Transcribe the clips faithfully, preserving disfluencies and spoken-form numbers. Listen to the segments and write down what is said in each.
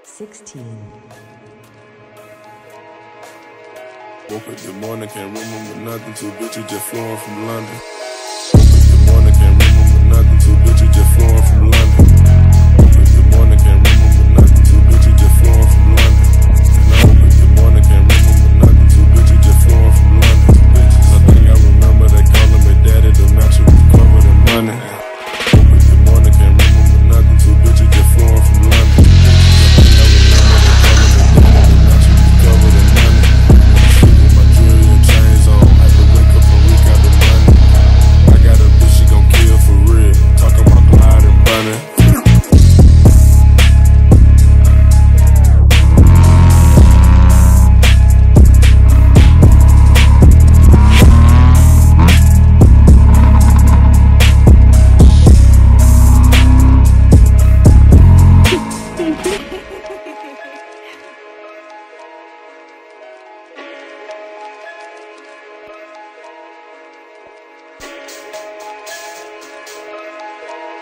sixteen. Woke up this morning, can't remember nothing. Two bitches just flowing from London. Woke up this morning, can't remember nothing. Two bitches just flowing from London. Woke up this morning, can't remember nothing. Two bitches just flowing from London. And I woke up this morning, can't remember nothing. Two bitches just flowing from London. Bitches, I think I remember they calling me daddy. The mattress was covered in money. Woke up this morning, can't remember nothing. Two bitches just flowing from London. Bitches, I think I remember they calling me daddy. The mattress was covered in money. Chains on, had to wake up and recount the money. I got a bitch, she gon' kill for real. Talking about glide and bunny.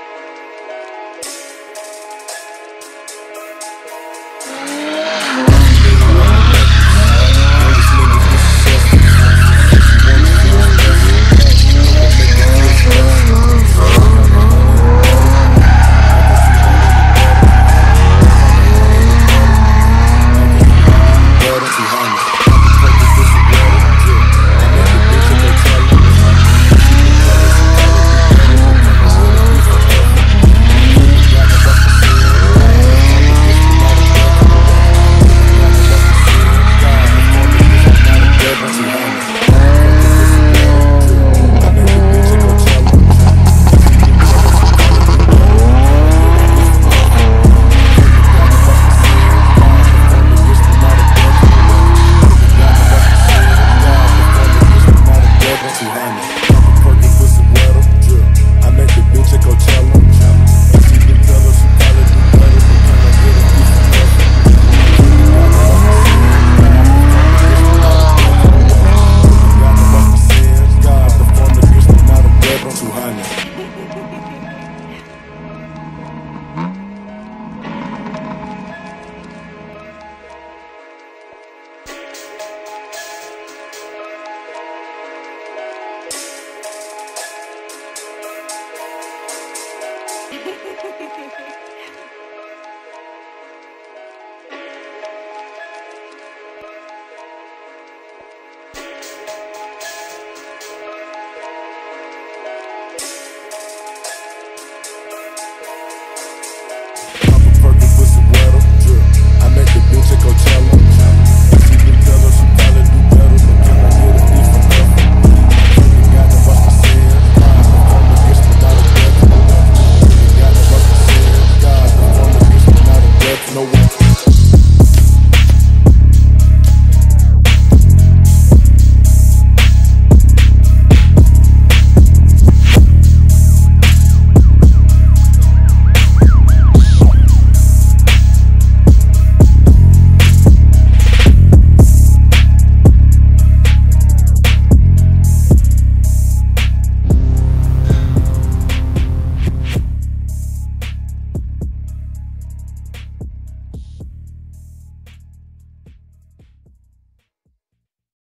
Yeah.